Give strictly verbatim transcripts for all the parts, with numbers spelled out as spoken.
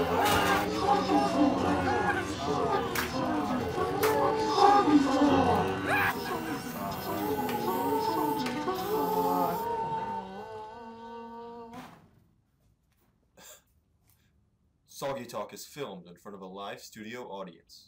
Soggy Talk is filmed in front of a live studio audience.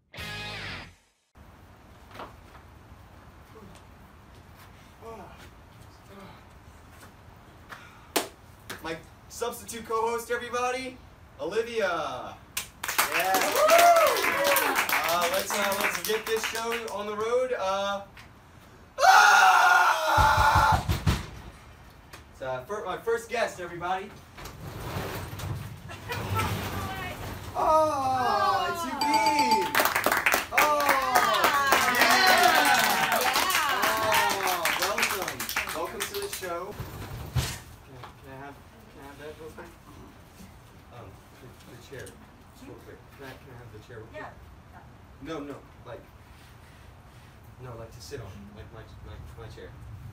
My substitute co-host, everybody, Olivia. Yeah. Uh, let's uh, let's get this show on the road. Uh, ah! It's uh, for my first guest, everybody. Oh, it's Eugene. Oh, yeah. Oh, welcome. Welcome to the show. Can I, can I have can I have that real quick? Um, the, the chair, just real quick. Can I, can I have the chair real quick? Yeah. No, no, like, no, like to sit on, like my my, my chair.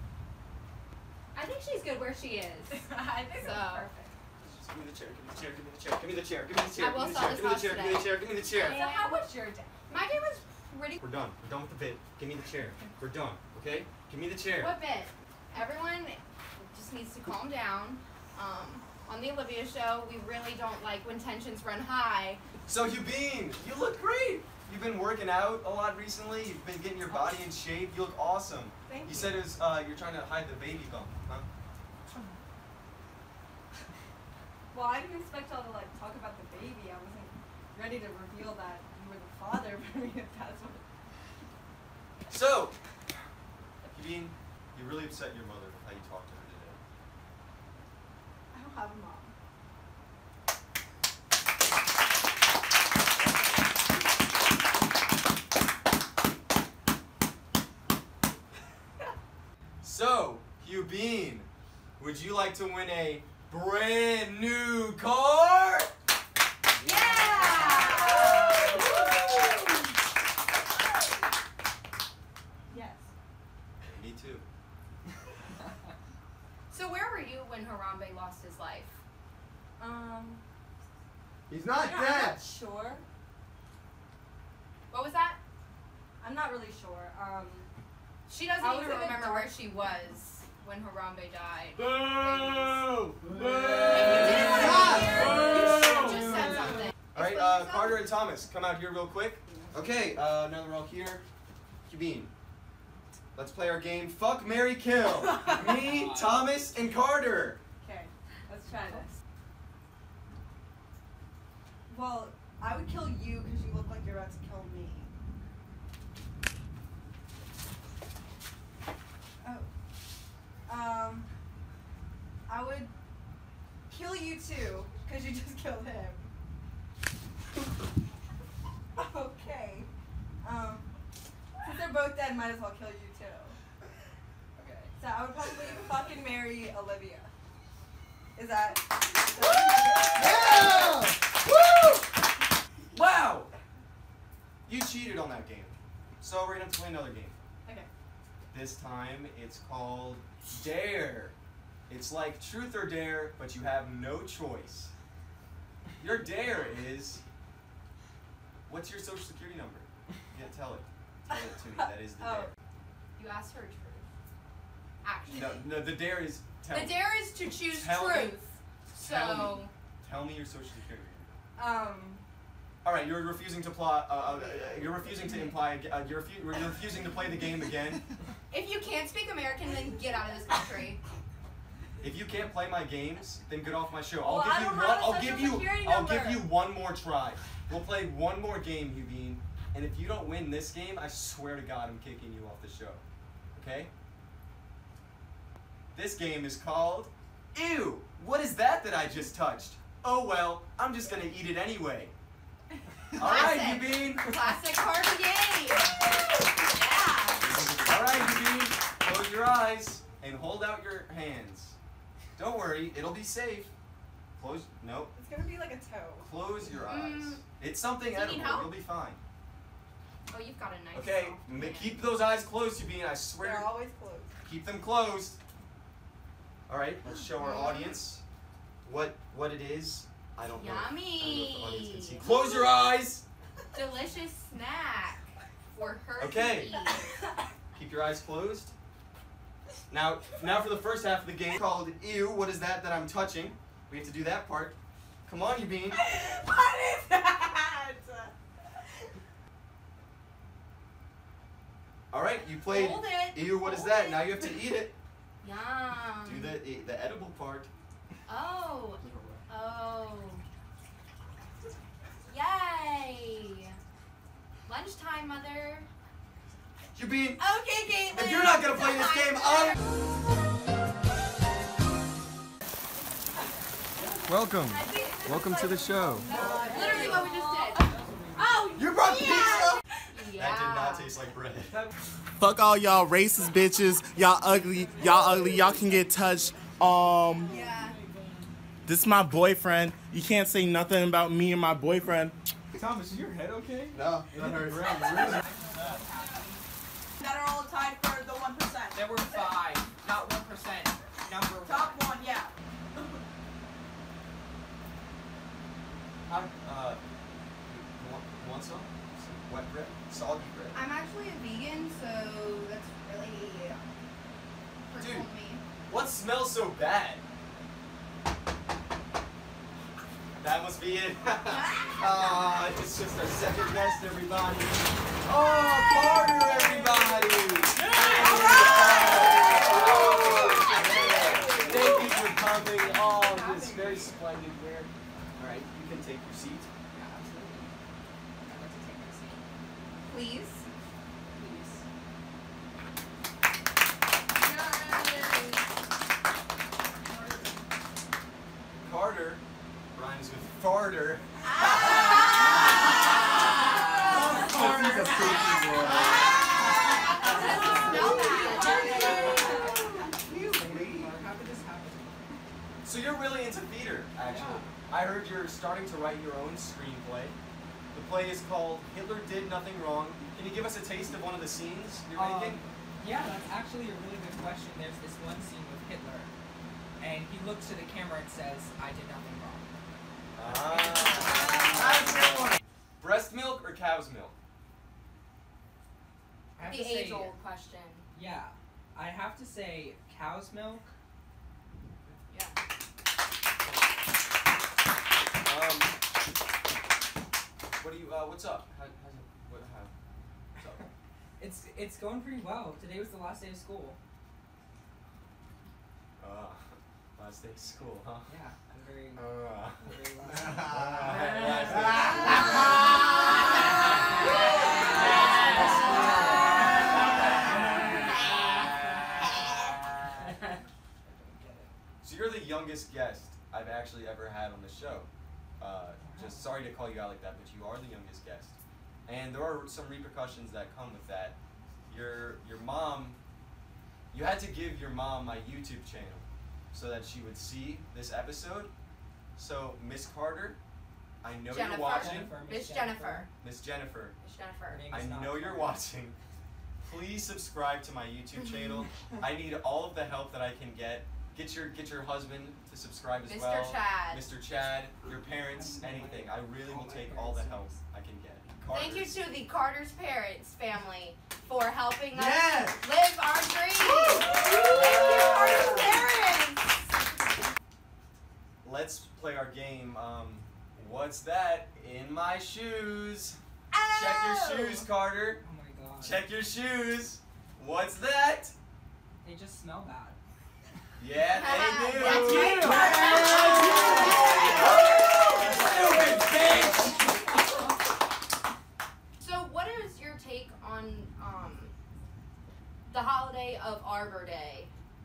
I think she's good where she is. I think so. That's perfect. Just give me the chair, give me the chair, give me the chair, give me the chair, give me the chair, I will give sell me this the house chair, give me the chair, give me the chair, give me the chair. So how was your day? My day was pretty. We're done. We're done with the bit. Give me the chair. We're done. Okay? Give me the chair. What bit? Everyone just needs to calm down. Um, on the Olivia show, we really don't like when tensions run high. So Eugene, you look great. You've been working out a lot recently. You've been getting your body in shape. You look awesome. Thank you. You said it was uh, you're trying to hide the baby bump, huh? Well, I didn't expect y'all to like talk about the baby. I wasn't ready to reveal that you were the father, but I mean, if that's what. So, Eugene, you really upset your mother with how you talked to her today. I don't have a mom. So, Eugene, would you like to win a brand new car? Yeah! Yes. Me too. So where were you when Harambe lost his life? Um. He's not you know, I'm dead. not sure. What was that? I'm not really sure. Um. She doesn't I was even in the remember dark. where she was when Harambe died. Boo! If you didn't want to be here, you should have just said something. All right, Explain uh, yourself. Carter and Thomas, come out here real quick. Okay, uh, now that we're all here, Eugene, let's play our game. Fuck, marry, kill. Me, Thomas, and Carter. Okay. Let's try this. Well, I would kill you because you look like you're about to kill me. Oh. Um. I would kill you too because you just killed him. Okay. Um. Since they're both dead, might as well kill you too. Okay. So I would probably fucking marry Olivia. Is that? Yeah! Woo! Wow! You cheated on that game. So we're gonna have to play another game. Okay. This time it's called Dare. It's like truth or dare, but you have no choice. Your dare is, what's your social security number? Yeah, tell it. Tell it to me. That is the Oh. dare. You asked her truth. Actually. No, no, the dare is tell The dare is to choose Tell me. truth. Tell So. me. Tell me your social security number. Um. All right, you're refusing to plot. Uh, uh, you're refusing to imply. Uh, you're, refu you're refusing to play the game again. If you can't speak American, then get out of this country. If you can't play my games, then get off my show. I'll Well, I give you don't one. have a I'll social give you. security I'll number. give you one more try. We'll play one more game, Eugene. And if you don't win this game, I swear to God, I'm kicking you off the show. Okay? This game is called Ew. What is that that I just touched? Oh well, I'm just gonna eat it anyway. All right, Classic. Eugene. Classic party game. Yeah. All right, Eugene. Close your eyes and hold out your hands. Don't worry, it'll be safe. Close. Nope. It's gonna be like a toe. Close your eyes. Mm. It's something Do you need edible. help? You'll be fine. Oh, you've got a nice. Okay. soft ma- hand. Keep those eyes closed, Eugene. I swear. They're always closed. Keep them closed. All right. Let's show our audience what what it is I don't know. I don't know if the audience can see. Yummy. Close your eyes. Delicious snack for her Okay. to eat. Keep your eyes closed. Now, now for the first half of the game called Ew, what is that that I'm touching? We have to do that part. Come on, you bean. What is that? All right, you played Hold it. Ew, what is Hold that? it. Now you have to eat it. Yum. Do the the edible part. Oh. Oh. Yay. Lunchtime, mother. You bean. Okay, Caitlin. If you're not gonna play this game, I'm. Welcome. I think this is Welcome like- to the show. That's literally what we just did. Oh, You brought yeah. pizza. Yeah. That did not taste like bread. Fuck all y'all racist bitches. Y'all ugly. Y'all ugly. Y'all can get touched. Um, Yeah. this is my boyfriend. You can't say nothing about me and my boyfriend. Thomas, is your head okay? No, that hurts. That are all tied for the one percent. There were five, not one percent. Number one. Top one, yeah. How, uh, you want, you want some? Some wet bread? Soggy bread? I'm actually a vegan, so that's really hurtful Dude. to me. What smells so bad? That must be it. Ah, it's just our second guest, everybody. Oh, Carter, everybody! Thank you for coming. Oh, this very splendid here. All right, you can take your seat. Yeah, absolutely. I'd like to take my seat, Please. please. Carter rhymes with farter. How could this happen? So you're really into theater, actually. I heard you're starting to write your own screenplay. The play is called Hitler Did Nothing Wrong. Can you give us a taste of one of the scenes you're Um, making? Yeah, that's actually a really good question. There's this one scene with Hitler, and he looks to the camera and says, "I did nothing wrong." Ah. Breast milk or cow's milk? I have The to say, age-old question. yeah, I have to say cow's milk. Yeah. Um, what do you? Uh, what's up? How, how's it? What? How? What's up? It's it's going pretty well. Today was the last day of school. Uh, last day of school, huh? Yeah, I'm very, Uh. very last day. Last day of school. So you're the youngest guest I've actually ever had on the show. Uh, just sorry to call you out like that, but you are the youngest guest, and there are some repercussions that come with that. Your your mom, you had to give your mom my YouTube channel so that she would see this episode. So Miss Carter, I know Jennifer. you're watching. Jennifer, Miss Jennifer. Miss Jennifer, Miss Jennifer. Her name I is not know you're Carter. watching. Please subscribe to my YouTube channel. I need all of the help that I can get. Get your get your husband to subscribe as Mister well. Chad. Mister Chad, your parents, anything. I really will take all the help I can get. Thank you Carter's. to the Carter's parents family for helping us Yes! live our dreams. Thank you, Carter's parents. Let's play our game. Um, what's that in my shoes? Check Oh. your shoes, Carter. Oh my god. Check your shoes. What's that? They just smell bad. Yeah, they do. That's right, Stupid bitch! So, what is your take on um, the holiday of Arbor Day?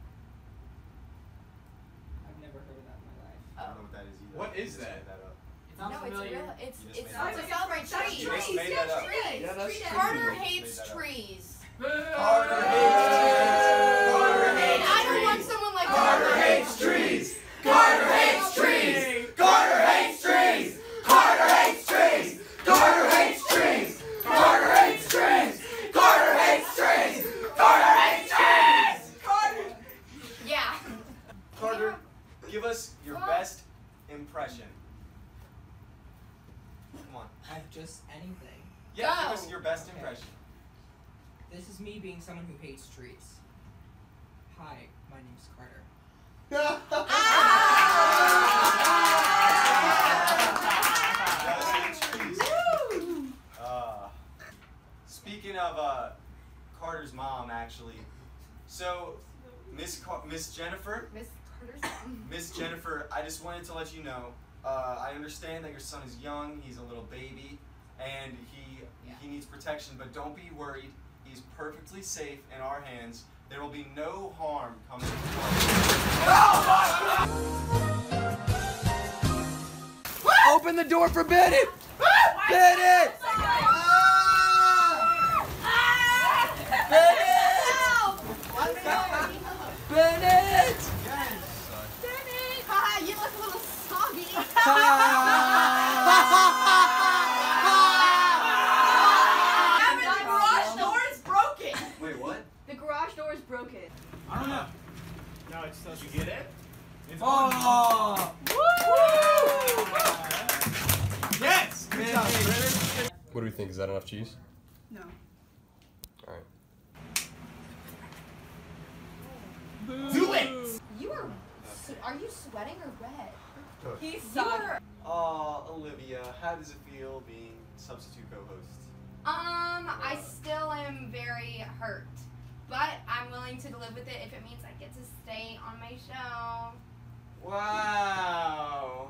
I've never heard of that in my life. I don't know what that is either. What You is just that? made that up. No, it's a real. It's You just it's made that to up. celebrate That's trees. You just trees, made yes, that up. Trees. Yeah, that's Trees. true. Carter You hates made that up. trees. Carter hates trees. Carter And hates I don't want trees. someone like Carter hates trees. Carter hates trees. Carter hates trees. Carter hates trees. Carter hates trees. Carter hates trees. Carter hates trees. Carter hates trees. Carter. Yeah. Carter, give us your best impression. Come on. I've just anything. Yeah, Go. give us your best Okay. impression. This is me being someone who hates trees. Hi, my name's Carter. Uh, speaking of uh, Carter's mom, actually, so Miss Car- Miss Jennifer, Miss Carter's mom. Miss Jennifer, I just wanted to let you know. Uh, I understand that your son is young; he's a little baby, and he Yeah. he needs protection. But don't be worried; he's perfectly safe in our hands. There will be no harm coming. Open the door for Bennett! Bennett! Bennett! Haha, you look a little soggy. Gavin, the garage door is broken. Wait, what? The garage door is broken. I don't know. No, it's still. Did you get it? It's Oh! Yes! Good job, Brennan. What do we think? Is that enough cheese? No. All right. Do it! You are. Are you sweating or red? He You sucked. are. Aw, Olivia, how does it feel being substitute co-host? Um, I still am very hurt, but I'm willing to live with it if it means I get to stay on my show. Wow.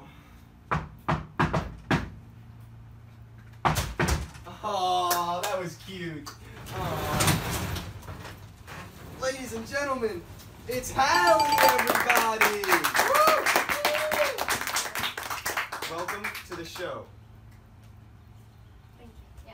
Oh, that was cute. Aw. Ladies and gentlemen, it's Hallie, everybody! Welcome to the show. Thank you. Yeah.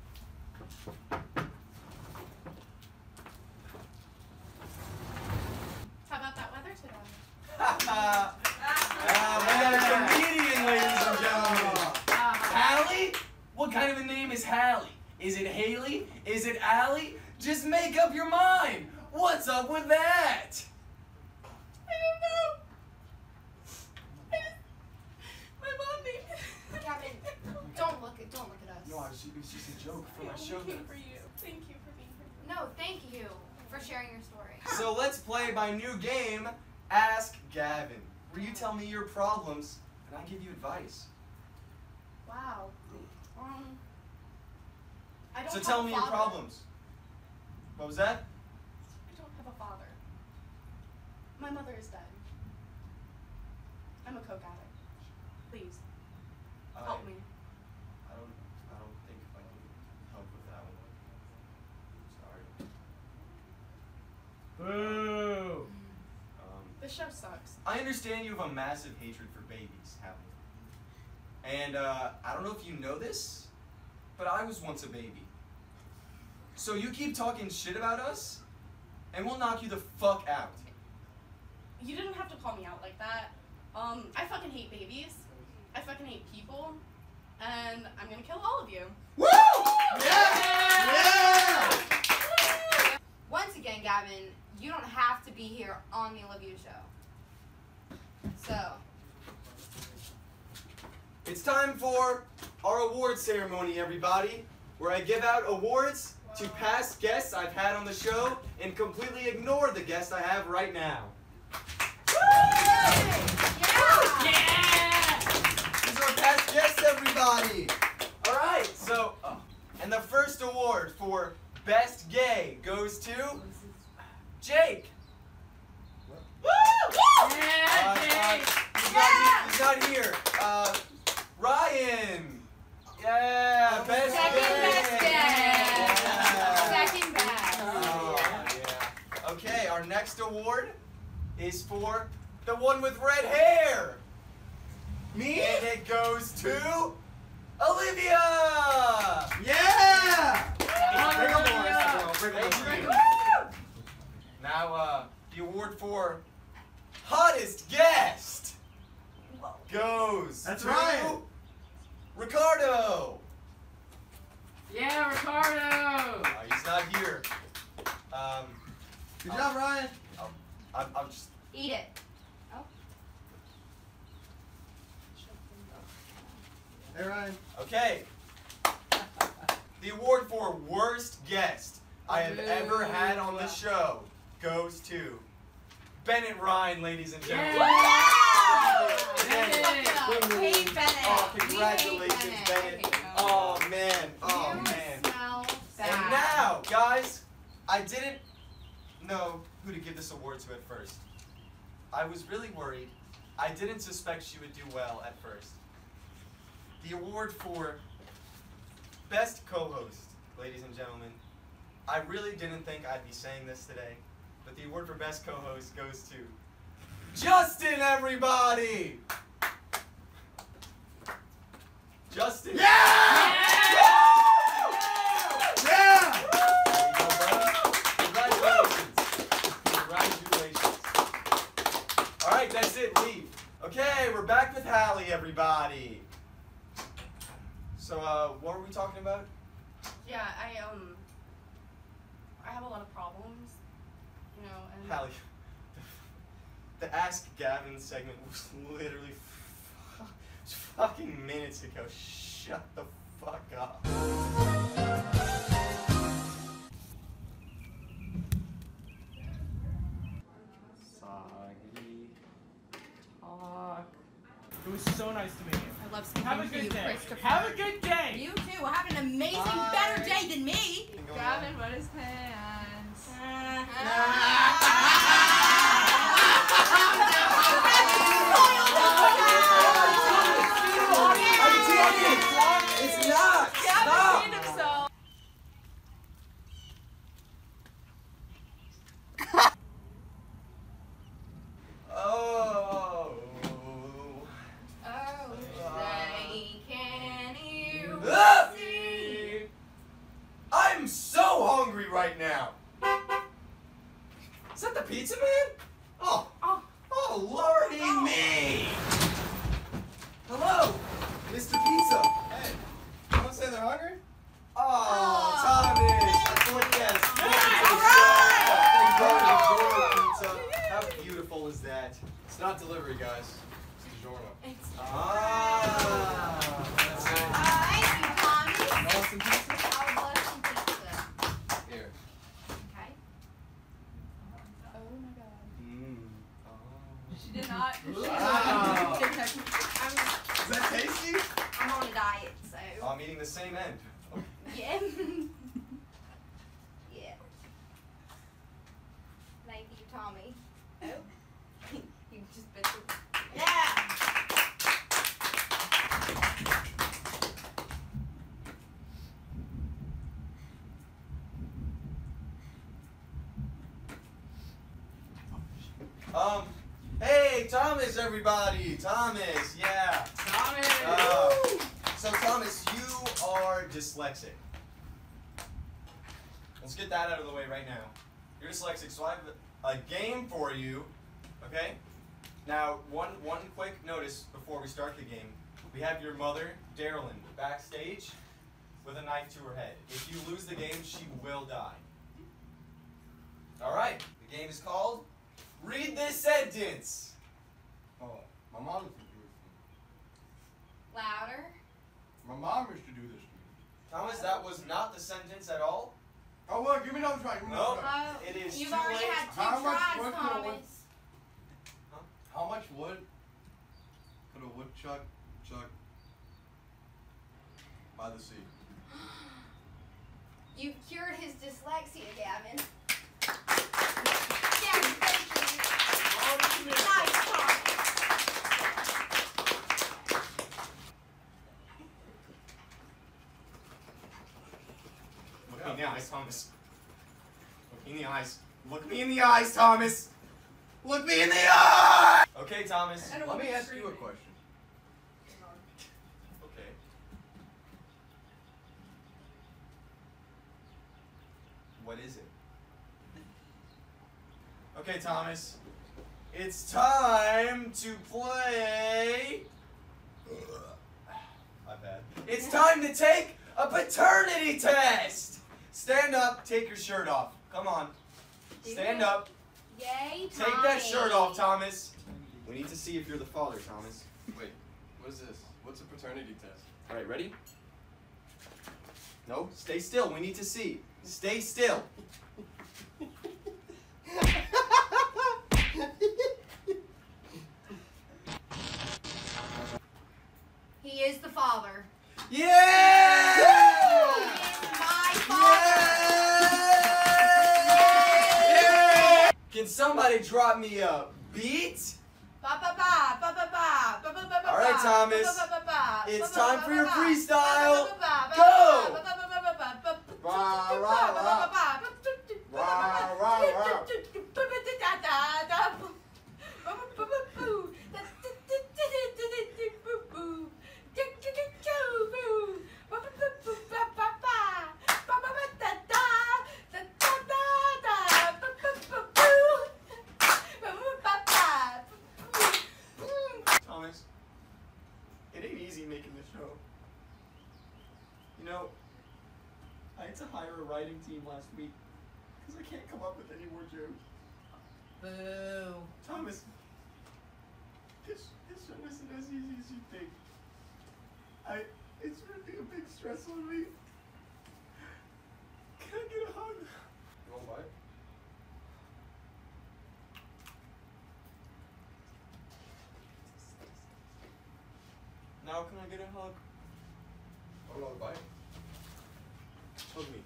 How about that weather today? Ah, we got a comedian, ladies and gentlemen. Hallie? What kind of a name is Hallie? Is it Haley? Is it Allie? Just make up your mind! What's up with that? I don't know. I just, my mom made Gavin, don't look at don't look at us. No, it's it's just a joke for my show. Thank you for you. Thank you for being here. No, thank you for sharing your story. So let's play my new game, Ask Gavin, where you tell me your problems and I give you advice. Wow. Um. I don't So have tell a me your father. problems. What was that? I don't have a father. My mother is dead. I'm a coke addict. Please, help I, me. I don't. I don't think I can help with that one. Sorry. Boo! Um, The show sucks. I understand you have a massive hatred for babies, Hallie. And uh, I don't know if you know this, but I was once a baby. So you keep talking shit about us, and we'll knock you the fuck out. You didn't have to call me out like that. Um, I fucking hate babies. I fucking hate people. And I'm gonna kill all of you. Woo! Yeah! Once again, Gavin, you don't have to be here on the Olivia show. So, It's time for our award ceremony, everybody, where I give out awards to past guests I've had on the show and completely ignore the guest I have right now. yeah. These are our past guests, everybody. All right, so, uh, and the first award for Best Gay goes to Jake. Uh, uh, he's, not, he- he's not here. Uh, Ryan. Yeah, best Second gay. best gay. Yeah. Second best. Oh, yeah. Okay, our next award is for the one with red hair. Me? And it goes to Olivia. Yeah! Bring 'em, boys. Yeah. Bring 'em, bring 'em. Now, uh, the award for hottest guest goes That's to Ryan. Ricardo. Yeah, Ricardo! Uh, he's not here. Um, Good job, Ryan. I'm, I'm just. Eat it. Oh. Hey, Ryan. Okay. The award for worst guest I have ever had on the show goes to Bennett Ryan, ladies and gentlemen. Bennett. Hate Bennett. Oh, We hate congratulations, Bennett. Bennett. Oh, man. Oh, You man. smell bad. And now, guys, I didn't know who to give this award to at first. I was really worried. I didn't suspect she would do well at first. The award for best co-host, ladies and gentlemen. I really didn't think I'd be saying this today, but the award for best co-host goes to Justin, everybody! Justin! Yeah! Yeah! Congratulations. Congratulations. All right, that's it. Leave. Okay, we're back with Hallie, everybody. So, uh, what were we talking about? Yeah, I um, I have a lot of problems, you know, and Hallie, the Ask Gavin segment was literally f- fucking minutes ago. Shut the fuck up. Soggy talk. It was so nice to meet you. I love speaking Have a to good you, day. Christopher. Have a good day. You too. Have an amazing, Bye. better day than me. Gavin, what is plans? It's not. Gavin Stop. peed himself. Oh. Oh, say, can you Ah! see? I'm so hungry right now. Is that the pizza man? Oh, Oh. oh, lordy me! Hello, Mister Pizza. Hey, you want to say they're hungry? Oh, Oh. Thomas. I thought yes. All Thank you. Pizza. How beautiful is that? It's not delivery, guys. It's DiGiorno. It's Ah. That's it. Thank you, Tommy. You want some pizza? I would love some pizza. Here. Okay. oh my god. Mm. She did not. She did Wow. not. I'm, Is that tasty? I'm on a diet, so. Oh, I'm eating the same end. Yeah. Yeah. Thank you, Tommy. Oh. You just bit the. Yeah! Um, hey, Thomas, everybody. Thomas, yeah. Tommy. Uh, so, Thomas, you are dyslexic. Let's get that out of the way right now. You're dyslexic, so I have a game for you, okay? Now, one one quick notice before we start the game. We have your mother, Darylyn, backstage with a knife to her head. If you lose the game, she will die. All right, the game is called Read This Sentence. Oh, my mom used to do this to me. Louder. My mom used to do this to me. Thomas, that was not the sentence at all. Oh, well, give me another try. Give me another Nope. try. Oh, It is you've too already late. had two How much tries, work could a wood- Thomas. How much wood could a woodchuck chuck by the sea? You've cured his dyslexia, Gavin. Gavin, thank you. Nice, Thomas. Look me in the eyes, Thomas. Look me in the eyes. Look me in the eyes, Thomas. Look me in the eyes. Okay, Thomas. I don't Let want me to ask you a scream. question. Okay. What is it? Okay, Thomas. It's time to play. My bad. It's time to take a paternity test. Stand up. Take your shirt off. Come on. Stand up. Yay, Take that shirt off, Thomas. We need to see if you're the father, Thomas. Wait, what is this? What's a paternity test? All right, ready? No, stay still. We need to see. Stay still. He is the father. Yeah! He is my father. Yeah! Can somebody drop me a beat? Ba ba ba ba ba ba ba ba ba ba. All right, Thomas. Ba, ba, ba, ba, ba, It's ba, time ba, for ba, your ba. freestyle. Ba, ba, ba, ba, Go! ba, ba, ba, ba, ba, ba, ba, ba, Rah, ba, rah, ba, rah. ba, ba, ba, Rah, rah, rah. Thomas, it ain't easy making this show. You know, I had to hire a writing team last week because I can't come up with any more jokes. Boo. Thomas, this, this show isn't as easy as you think. I, it's really a big stress on me. Can I get a hug? You want what? Now can I get a hug? Another bite? Hug me.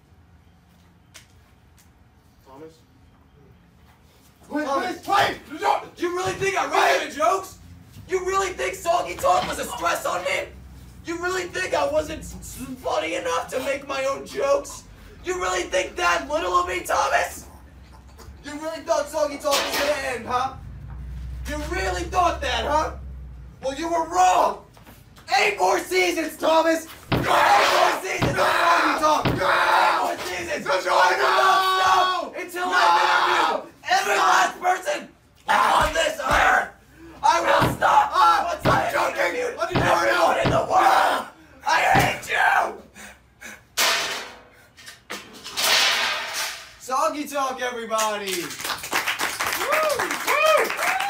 Thomas? Wait, wait, wait! No, you really think I ran out of jokes? You really think Soggy Talk was a stress on me? You really think I wasn't s- s- funny enough to make my own jokes? You really think that little of me, Thomas? You really thought Soggy Talk was gonna end, huh? You really thought that, huh? Well, you were wrong! Eight more seasons, Thomas! Eight more seasons of Soggy Talk! Eight more seasons! I will not stop until I interview every last person on this earth! I will stop once I have interviewed everyone in the world! I hate you! Soggy Talk, everybody! Woo! Woo!